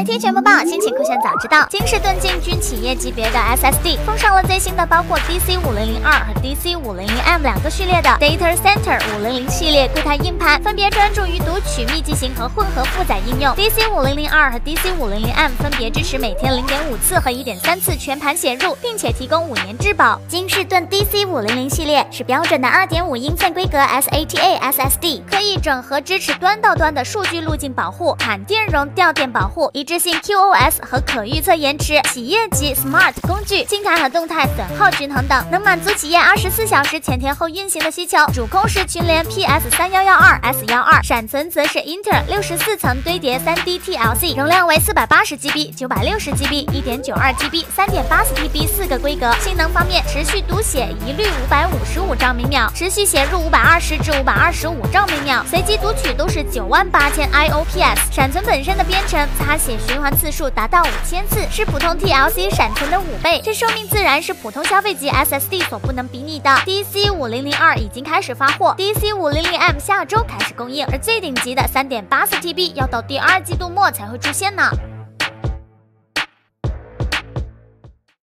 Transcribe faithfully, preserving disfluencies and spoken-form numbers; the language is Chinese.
I T 全部报，心情酷炫早知道。金士顿进军企业级别的 S S D， 封上了最新的包括 D C 五零零二 和 D C 五零零M 两个序列的 Data Center 五零零系列柜台硬盘，分别专注于读取密集型和混合负载应用。D C 五零零二 和 D C 五零零M 分别支持每天 零点五次和 一点三次全盘写入，并且提供五年质保。金士顿 D C 五零零系列是标准的 二点五英寸规格 S A T A S S D， 可以整合支持端到端的数据路径保护、砍电容掉电保护、一致性 Q O S 和可预测延迟、企业级 Smart 工具、静态和动态损耗均衡等，能满足企业二十四小时前天后运行的需求。主控是群联 P S 三一一二 S 一二，闪存则是 Intel 六十四层堆叠 三 D T L C， 容量为四百八十 G B、九百六十 G B、一点九二 G B、三点八四 T B 四个规格。性能方面，持续读写一律五百五十五兆每秒，持续写入五百二十至五百二十五兆每秒，随机读取都是九万八千 I O P S。闪存本身的编程擦写循环次数达到五千次，是普通 T L C 闪存的五倍，这寿命自然是普通消费级 S S D 所不能比拟的。D C 五零零二已经开始发货 ，D C 五零零M 下周开始供应，而最顶级的 三点八四 T B 要到第二季度末才会出现呢。